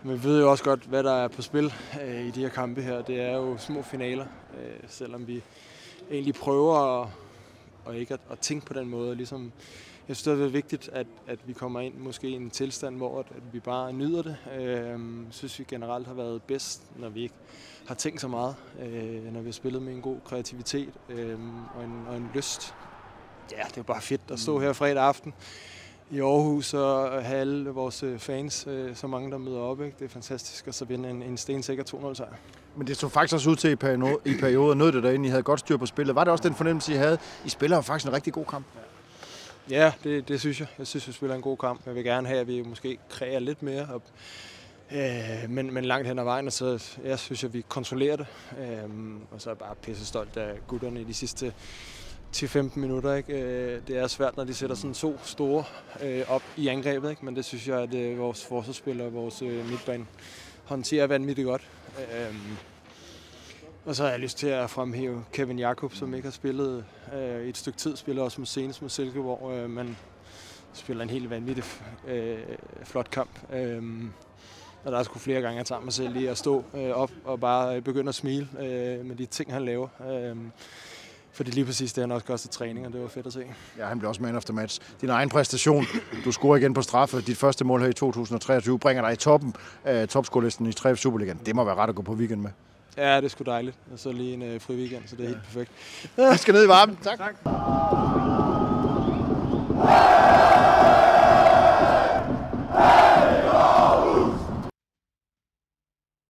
vi ved jo også godt, hvad der er på spil i de her kampe her. Det er jo små finaler, selvom vi egentlig prøver at ikke at tænke på den måde. Ligesom, jeg synes, det er vigtigt, at vi kommer ind måske i en tilstand, hvor at vi bare nyder det. Jeg synes, vi generelt har været bedst, når vi ikke har tænkt så meget. Når vi har spillet med en god kreativitet og en lyst. Ja, det er bare fedt at stå her fredag aften i Aarhus og have alle vores fans, så mange der møder op. Ikke? Det er fantastisk at så vinde en stensikker 2-0 sejr. Men det så faktisk også ud til i perioder, nåede det derinde, I havde godt styr på spillet. Var det også den fornemmelse, I havde? I spiller faktisk en rigtig god kamp. Ja, det synes jeg. Jeg synes, vi spiller en god kamp. Jeg vil gerne have, at vi måske kræver lidt mere. Men langt hen ad vejen, så jeg synes, at vi kontrollerer det. Og så er jeg bare pisse stolt af gutterne i de sidste 10-15 minutter. Ikke? Det er svært, når de sætter sådan to store op i angrebet. Ikke? Men det synes jeg, at vores forsvarsspillere og vores midtbane håndterer vanvittigt godt. Og så har jeg lyst til at fremhæve Kevin Jakob, som ikke har spillet i et stykke tid. Spiller også senest mod Silkeborg. Man spiller en helt vanvittig flot kamp. Og der er sgu flere gange, jeg tager mig selv lige at stå op og bare begynde at smile med de ting, han laver. Fordi lige præcis det, han også gør til træning, og det var fedt at se. Ja, han blev også man of the match. Din egen præstation, du scorer igen på straffe. Dit første mål her i 2023 bringer dig i toppen af topscorelisten i 3. Superligaen. Det må være ret at gå på weekend med. Ja, det er sgu dejligt. Og så lige en fri weekend, så det er helt perfekt. Vi skal ned i varmen. Tak.